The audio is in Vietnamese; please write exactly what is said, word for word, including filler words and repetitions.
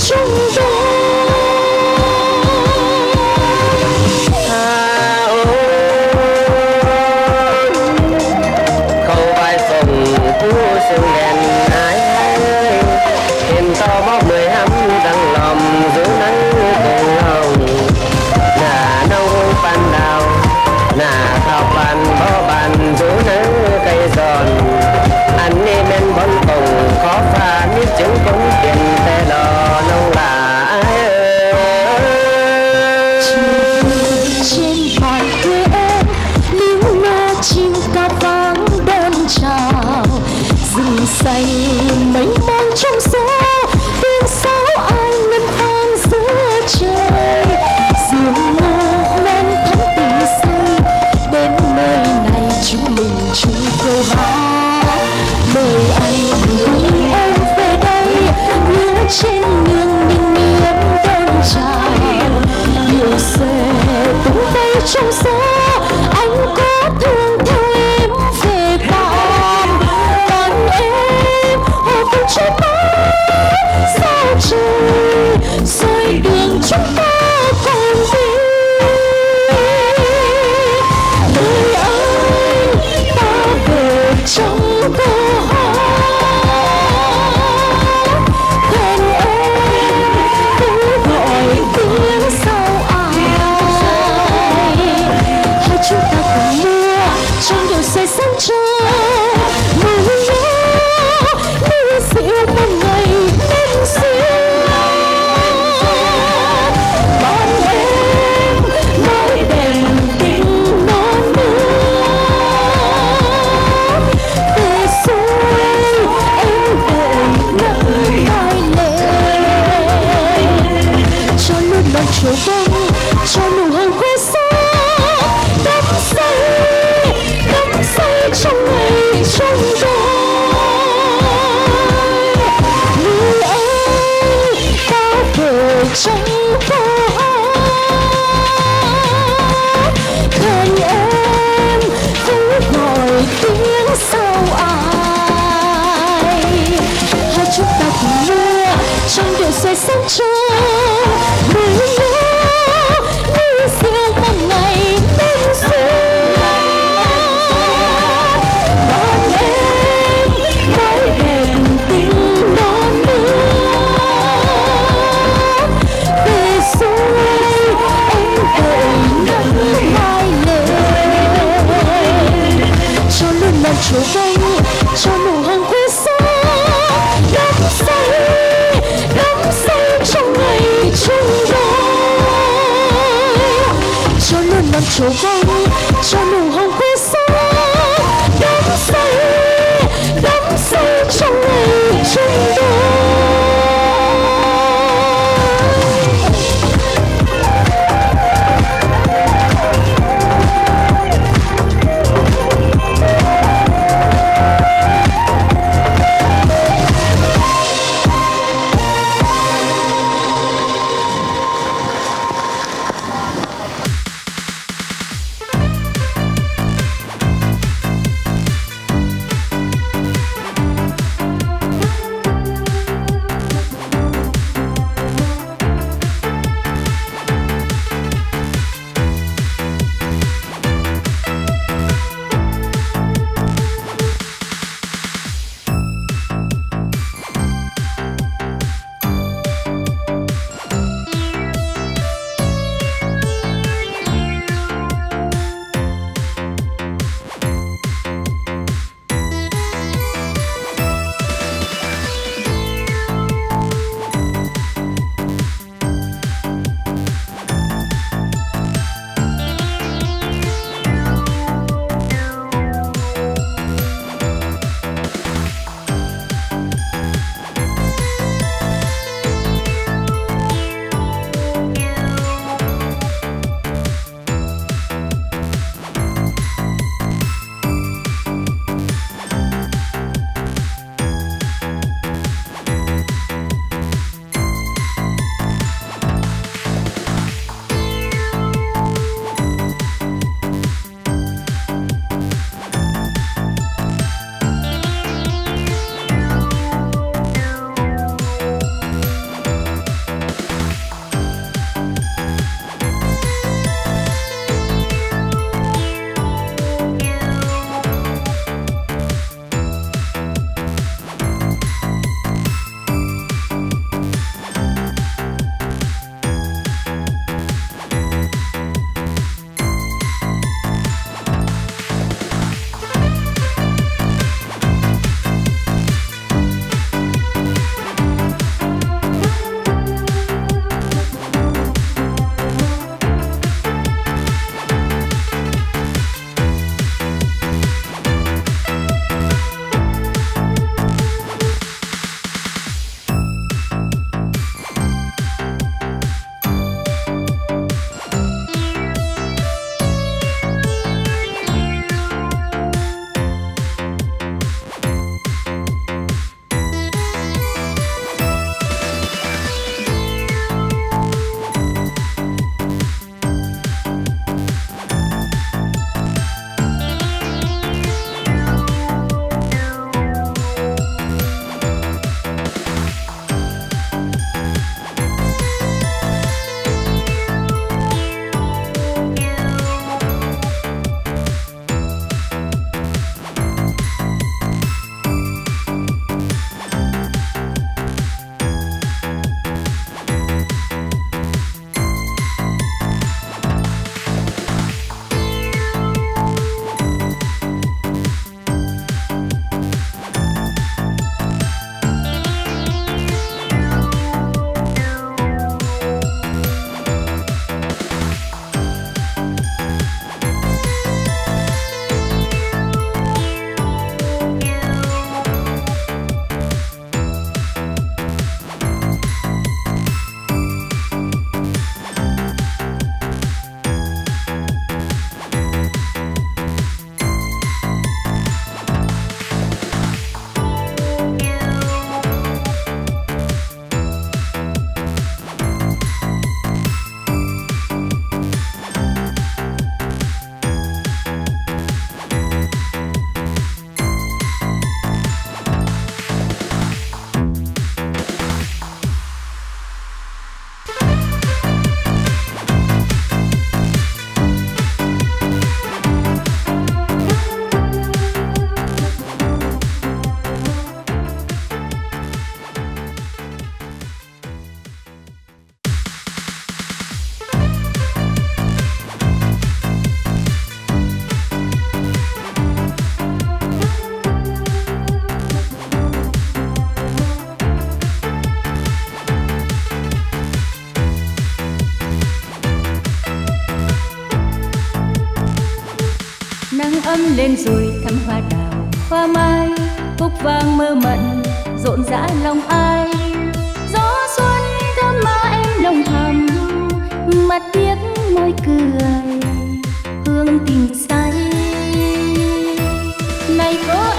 chung đôi. Hà ôi khâu vai sông cú sương đèn ái ơi, hiền to bóc mười hắm răng lòng giữ nắng cùng lòng. Nà nâu pan đào nà thao pan bó bàn giữ nắng cây giòn, anh đi men bón cùng khó pha miếng trứng cũng tiền tê lò nông là ai ơi. Trên bàn quê em líu lo chim ca vang đón chào, rừng xanh mênh mông trong gió, tiếng sáo ai ngân vang giữa trời. Dương ngô lên thắm tình say, đến nơi này chúng mình chung câu hát. Mời anh cùng em về đây, nhớ trên nương ninh niêm đón chào. Nhiều xe tung bay trong gió, anh có thương theo em về tạm. Còn em hồ cùng trên mái sao trời, rồi đường chúng ta cùng đi. Đời anh ta về trong câu hát, hẹn em cứ gọi tiếng sau ai. Hai chúng ta cùng mưa trong điều say sáng trưa, mưa nhớ mưa dịu một ngày đêm xưa. Bọn em nói đèn tình non nước, về xuôi em về nắng mai lên. Cho luôn lòng chiều vông, cho nụ hồng khoe sắc, đắm say đắm say trong ngày trong đôi. Người ơi ta về trong câu hát, hẹn em cứ gọi tiếng sau ai. Hai chúng ta cùng mưa trong điều say sáng trưa, mưa nhớ như siêu một ngày đêm xưa. Bọn em nói đèn tình non nước, về xuôi em về nắng mai lên. Cho luôn lòng chiều vông, cho nụ hồng khoe sắc, đắm say đắm say trong ngày chung đôi. Cho luôn lòng chiều vông, cho nụ hồng khoe sắc, đắm say đắm say trong ngày chung đôi. nắng ấm lên rồi thắm hoa đào hoa mai, cúc vàng mơ mộng rộn rã lòng ai. Gió xuân thơm má em lòng thầm, mặt tiếc môi cười hương tình say. Này có